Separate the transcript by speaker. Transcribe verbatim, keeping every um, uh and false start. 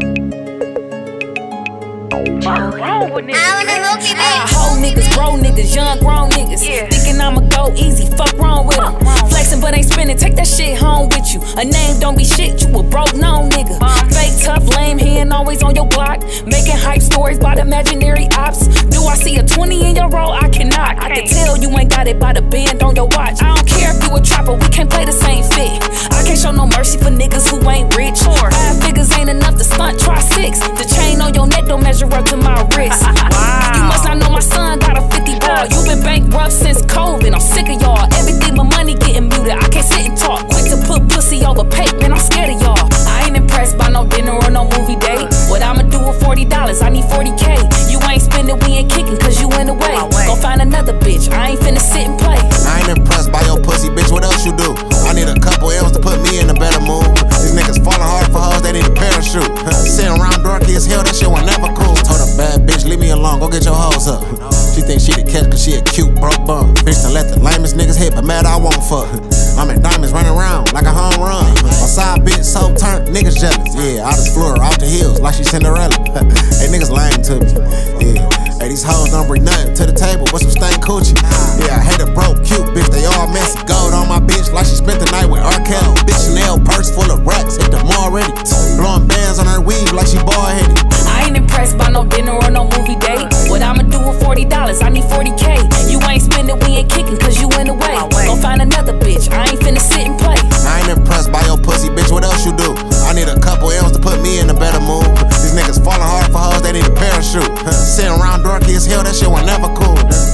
Speaker 1: Whole niggas, bro niggas, young grown niggas, yeah. Thinking I'ma go easy, fuck wrong with them. Flexing but ain't spinning, take that shit home with you. A name don't be shit, you a broke known nigga. Fake tough, lame, he ain't always on your block. Making hype stories about imaginary ops. Do I see a twenty in your roll? I cannot. I can tell you ain't got it by the band on your watch. I don't care if you a trapper, we can't play the same fit. I can't show no mercy for niggas who ain't rich. Five figures ain't enough to stunt, try six. The chain on your neck don't measure up to my wrist. Wow. You must not know my son got a fifty ball. You been bankrupt since COVID, I'm sick of y'all. Everything but money getting muted, I can't sit and talk. Quick to put pussy over pavement, I'm scared of y'all. I ain't impressed by no dinner or no movie date. What I'ma do with forty dollars, I need forty K. You ain't spending, we ain't kicking cause you in the way. Go find another bitch, I ain't finna sit and play.
Speaker 2: I ain't impressed by your pussy, bitch, what else you do? I need a couple L's to put me in a better mood. These niggas falling hard for hoes, they need a parachute. Sitting around dorky as hell, that shit was never cool. Told a bad bitch, leave me alone, go get your hoes up. She think she the catch cause she a cute broke bum. Bitch to let the lamest niggas hit, but mad I won't fuck. I'm in diamonds running around like a home run. My side bitch so turned, niggas jealous. Yeah, I just flew her off the hills like she Cinderella. Hey, niggas lame to me. Yeah, hey, these hoes don't bring nothing to the table but some stank coochie. Yeah, I hate a broke, cute bitch, they all messy. Gold on my bitch like she spent the night with R. Kelly. Bitch Chanel purse full of racks, hit the mall already. Blowing bands on her weave like she bald headed.
Speaker 1: I ain't impressed by no dinner or no movie date. What I'ma do with forty dollars, I need forty K. You ain't spending, we ain't kicking cause you in the way. Go find another bitch, I ain't finna sit and play.
Speaker 2: I ain't impressed by your pussy, bitch, what else you do? I need a couple L's to put me in a better mood. These niggas falling hard for hoes, they need a parachute. Sitting around dorky as hell, that shit was never cool.